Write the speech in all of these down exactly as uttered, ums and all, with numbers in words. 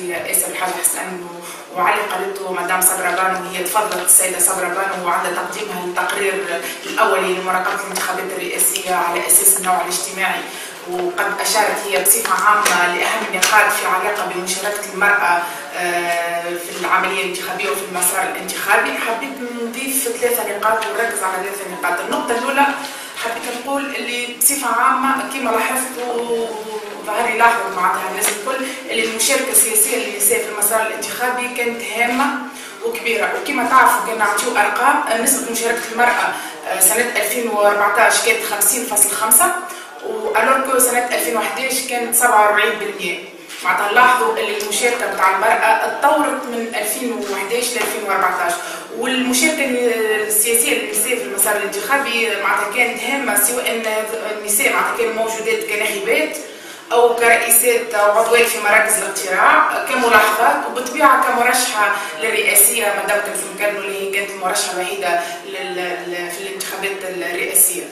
هي اسر الحاج حسن وعلي قالته مدام صبرا بانو، وهي تفضلت السيده صبرا بانو وعند تقديمها للتقرير الاولي لمراقبه الانتخابات الرئاسيه على اساس النوع الاجتماعي، وقد اشارت هي بصفه عامه لاهم النقاط في علاقه بمشاركه المراه في العمليه الانتخابيه وفي المسار الانتخابي. حبيت نضيف ثلاثه نقاط ونركز على ثلاثه نقاط. النقطه الاولى حبيت نقول اللي بصفه عامه كما لاحظتوا ظهر لي لاحظوا معناتها الناس الكل اللي المشاركه السياسيه للنساء في المسار الانتخابي كانت هامه وكبيره، وكما تعرفوا كنا نعطيو ارقام نسبه مشاركه المراه سنه ألفين وأربعطاش كانت خمسين فاصلة خمسة والوركو سنه ألفين وأحد عشر كانت سبعة وأربعين بالمئة. معناتها نلاحظوا اللي المشاركه بتاع المراه تطورت من ألفين وأحد عشر ل ألفين وأربعطاش، والمشاركه السياسيه للنساء في المسار الانتخابي معناتها كانت هامه، سواء النساء معناتها كانوا موجودات كناخبات او كرئيسات او عضوات في مراكز الاقتراع كملاحظات، وبالطبيعه كمرشحه للرئاسيه مدام كلثوم كرنو اللي هي كانت المرشحه الوحيده في الانتخابات الرئاسيه.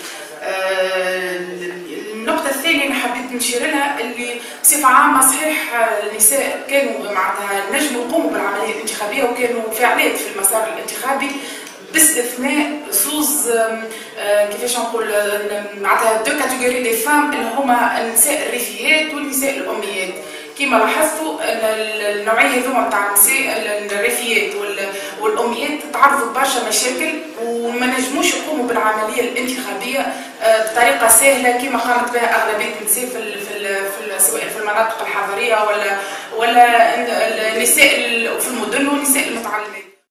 النقطة الثانية اللي حبيت نشير لها اللي بصفة عامة صحيح النساء كانوا معناتها نجموا يقوموا بالعملية الانتخابية وكانوا فاعلات في المسار الانتخابي، باستثناء زوز كيفاش نقول معناتها دو كاتيجوري دي فام اللي هما النساء الريفيات والنساء الأميات. كما لاحظتوا ان النوعيه هذوما نتاع النساء الريفيات والاميات تعرضوا لبرشا مشاكل وما نجموش يقوموا بالعمليه الانتخابيه بطريقه سهله كما قامت بها اغلبيه النساء في في سواء في المناطق الحضريه ولا ولا النساء في المدن والنساء المتعلمات.